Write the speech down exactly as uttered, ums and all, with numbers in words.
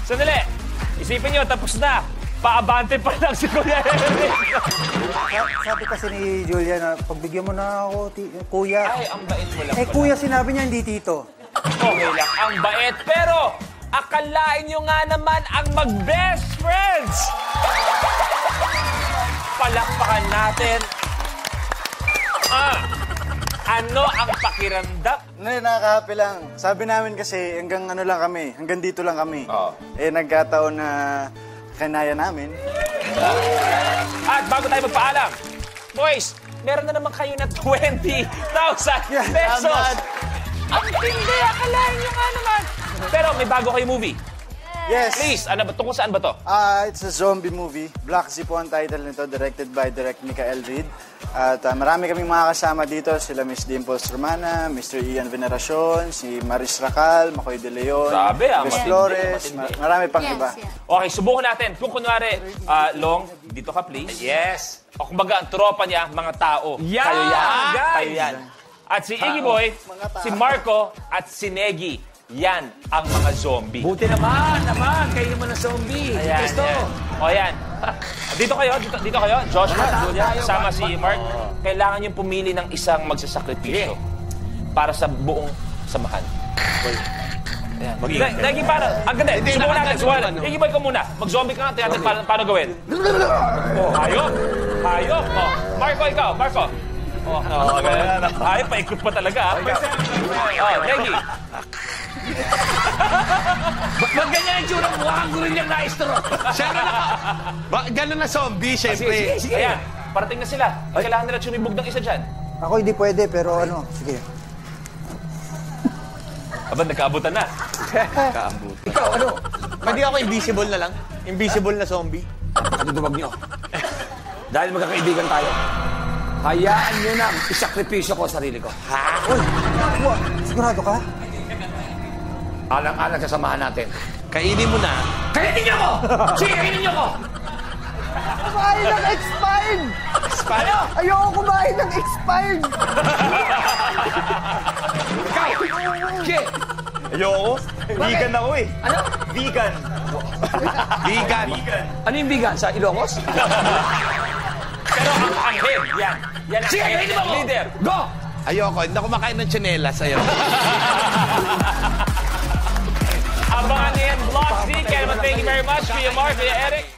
Sandali. Isipin nyo, tapos na. Paabante pa lang si Kuya Eric. Sabi kasi ni Julia na pagbigyan mo na ako, kuya. Ay, ang bait mo lang. Eh, kuya, sinabi niya hindi tito. Okay lang, ang bait. Pero, akalain nyo nga naman ang mag-best friends. Palakpakan natin. Ah, ano ang pakiramdam? Hindi, nakaka-happy lang. Sabi namin kasi hanggang ano lang kami, hanggang dito lang kami. Oo. Eh, nagkataon na kanaya namin. At bago tayo magpaalam, boys, meron na naman kayo na twenty thousand pesos. Ang tindi, akalain nyo nga naman. Pero may bago kayo movie. Yes. Please, ano ba? Tungkol saan ba to? Ah, it's a zombie movie. Black Zip po ang title nito, directed by Direct Mikael Reed. At uh, marami kaming mga kasama dito, sila Miss Dimples Romana, Mister Ian Veneracion, si Maris Racal, Macoy De Leon, Sabi, ah, Miss matindi, Flores, matindi. ma- marami pang Yes, iba. yes. Okay, subukan natin. Kung kunwari, ah, Long, dito ka please. Yes. O kumbaga, ang tropa niya, mga tao. Yan, Kayo yan. guys. Kayo yan. At si Iggy Boy, si Marco, at si Negi, yan ang mga zombie. Buti naman, naman. Kayo naman ang zombie. Ayan, Gusto. yan. O yan. Dito kayo, dito, dito kayo. Joshua, Julia, kasama si Mark. Kailangan yung pumili ng isang magsasakripisyo para sa buong samahan. Ayan. Ne- Negi, para. Ang ganda. Subukan natin. Subukan natin. Iggy Boy ka muna. Mag-zombie ka nga. Tingnan natin paano, paano gawin. Oh, hayop. Hayop. Oh. Marco, ikaw. Marco. Oh, oh, ganyan. Hayop, paikot pa talaga. ah. Oh, Negi. Ba't ganyan ang tsura? Mukhang gurin niyang naistro. Siya na naka... Ba, ganun na zombie, syempre. Sige, sige. Ayan. Parating na sila. Kailangan nila sumibog ng isa dyan. Ako hindi pwede, pero ano, sige. Aba, nagkaabutan na. Ikaw, ano? Pwede ako invisible na lang. Invisible na zombie. Katutubag niyo. Dahil magkakaibigan tayo, hayaan niyo na isakripisyo ko sa sarili ko. Uy, wa, sigurado ka? Alang-alang sa samahan natin. Kainin mo na. Kainin niyo ko! Sige, kainin niyo ko! Kumain ng expired! Expired? Ayoko kumain ng expired! Ikaw! Sige! Ayoko. Vegan ako eh. Ano? Vegan. Vegan. Ano yung vegan? Sa Ilongos? Pero ang, ang head, yan. Yan ang Sige, head, kainin mo ko! leader. Go! Ayoko. Hindi ako makain ng tsinelas. Ayoko. Abangan niyan, Vlog C. Kaya naman, thank you very much, Kuya Mark, Kuya Eric.